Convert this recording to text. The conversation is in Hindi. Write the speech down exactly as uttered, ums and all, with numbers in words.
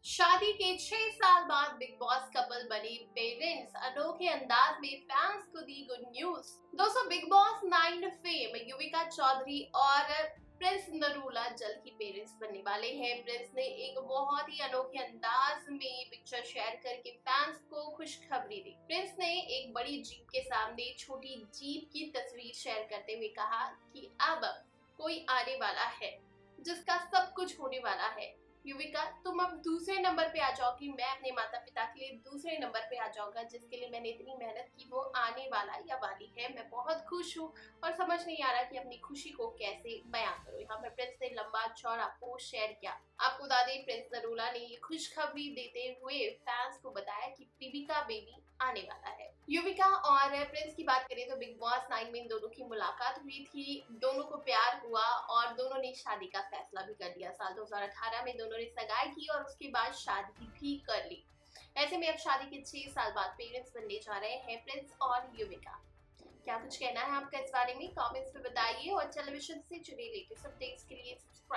शादी के छह साल बाद बिग बॉस कपल बने पेरेंट्स, अनोखे अंदाज में फैंस को दी गुड न्यूज। दोस्तों, Bigg Boss nine fame Yuvika Chaudhary और प्रिंस नरूला जल्द ही पेरेंट्स बनने वाले हैं। प्रिंस ने एक बहुत ही अनोखे अंदाज में पिक्चर शेयर करके फैंस को खुशखबरी दी। प्रिंस ने एक बड़ी जीप के सामने छोटी जीप की तस्वीर शेयर करते हुए कहा कि अब कोई आने वाला है जिसका सब कुछ होने वाला है। युविका, तुम अब दूसरे नंबर पे आ जाओगी, मैं अपने माता पिता के लिए दूसरे नंबर पे आ जाऊंगा, जिसके लिए मैंने इतनी मेहनत की वो आने वाला या वाली है। मैं बहुत खुश हूँ और समझ नहीं आ रहा कि अपनी खुशी को कैसे बयां करूँ। यहाँ पर प्रिंस ने लंबा चौड़ा पोस्ट शेयर किया। आपको बता दें, प्रिंस नरूला ने ये खुशखबरी देते हुए फैंस को बताया कि प्रीविका बेबी आने वाला है। युविका और प्रिंस की बात करें तो बिग बॉस नाइन में इन दोनों की मुलाकात हुई थी, दोनों को प्यार हुआ और दोनों ने शादी का फैसला भी कर लिया। साल दो हज़ार अठारह में दोनों ने सगाई की और उसके बाद शादी भी कर ली। ऐसे में अब शादी के छह साल बाद पेरेंट्स बनने जा रहे हैं प्रिंस और युविका। क्या कुछ कहना है आपका इस बारे में? कमेंट्स में बताइए और टेलीविजन से जुड़े लेटेस्ट अपडेट्स के लिए